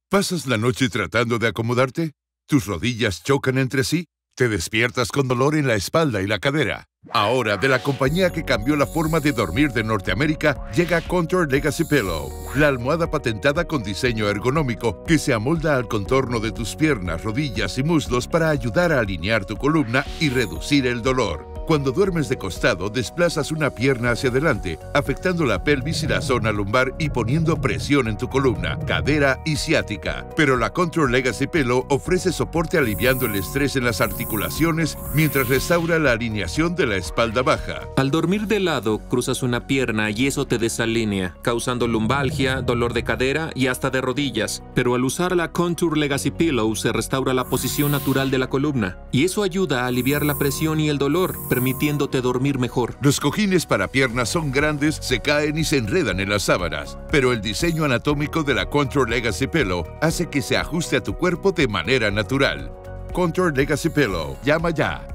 ¿Pasas la noche tratando de acomodarte? ¿Tus rodillas chocan entre sí? ¿Te despiertas con dolor en la espalda y la cadera? Ahora, de la compañía que cambió la forma de dormir de Norteamérica, llega Contour Legacy Pillow, la almohada patentada con diseño ergonómico que se amolda al contorno de tus piernas, rodillas y muslos para ayudar a alinear tu columna y reducir el dolor. Cuando duermes de costado, desplazas una pierna hacia adelante, afectando la pelvis y la zona lumbar y poniendo presión en tu columna, cadera y ciática. Pero la Contour Legacy Pillow ofrece soporte aliviando el estrés en las articulaciones mientras restaura la alineación de la espalda baja. Al dormir de lado, cruzas una pierna y eso te desalinea, causando lumbalgia, dolor de cadera y hasta de rodillas. Pero al usar la Contour Legacy Pillow se restaura la posición natural de la columna y eso ayuda a aliviar la presión y el dolor, permitiéndote dormir mejor. Los cojines para piernas son grandes, se caen y se enredan en las sábanas, pero el diseño anatómico de la Contour Legacy Pillow hace que se ajuste a tu cuerpo de manera natural. Contour Legacy Pillow. Llama ya.